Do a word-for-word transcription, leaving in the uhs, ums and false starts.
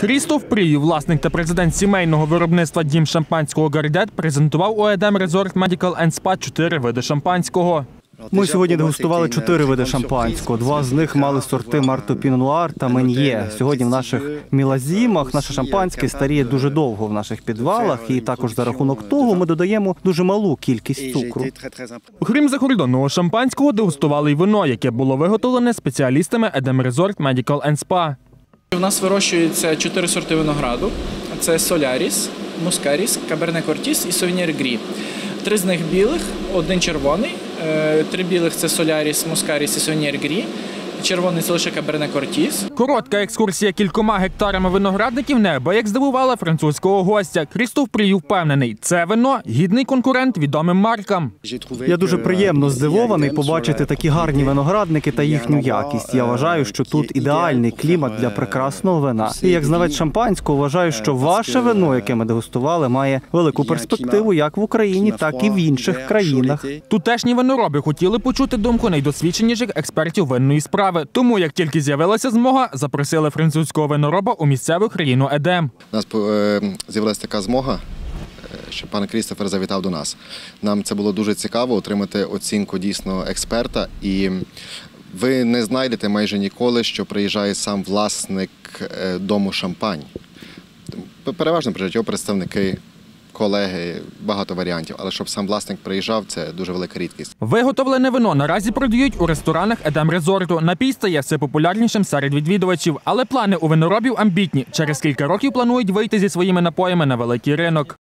Крістоф Пріїв, власник та президент сімейного виробництва «Дім шампанського Гардет», презентував у Edam Resort Medical енд Spa чотири види шампанського. Ми сьогодні дегустували чотири види шампанського. Два з них мали сорти Марто Піно Нуар та Мен'є. Сьогодні в наших мілазімах наше шампанське старіє дуже довго в наших підвалах, і також за рахунок того ми додаємо дуже малу кількість цукру. Окрім закордонного шампанського, дегустували й вино, яке було виготовлене спеціалістами Edam Resort Medical енд Spa. У нас вирощується чотири сорти винограду. Це Соляріс, Мускаріс, Каберне Кортіс і Совіньєр Грі. Три з них білих, один червоний. Три білих – це Соляріс, Мускаріс і Совіньєр Грі. Червоний – це лише Каберне Кортіс. Коротка екскурсія кількома гектарами виноградників неабияк здивувала французького гостя. Крістоф Пріїв впевнений – це вино – гідний конкурент відомим маркам. Я дуже приємно здивований побачити такі гарні виноградники та їхню якість. Я вважаю, що тут ідеальний клімат для прекрасного вина. І як знавець шампанського вважаю, що ваше вино, яке ми дегустували, має велику перспективу як в Україні, так і в інших країнах. Тутешні винороби хотіли почути думку найдосвідченіших експертів винної справи. Тому, як тільки з'явилася змога, запросили французького винороба у місцеву країну Едем. У нас з'явилася така змога, що пан Крістофер завітав до нас. Нам це було дуже цікаво отримати оцінку дійсно експерта. І ви не знайдете майже ніколи, що приїжджає сам власник дому шампань. Переважно приїжджають його представники, колеги, багато варіантів, але щоб сам власник приїжджав, це дуже велика рідкість. Виготовлене вино наразі продають у ресторанах Edam Resort. Напій стає все популярнішим серед відвідувачів, але плани у виноробів амбітні. Через кілька років планують вийти зі своїми напоями на великий ринок.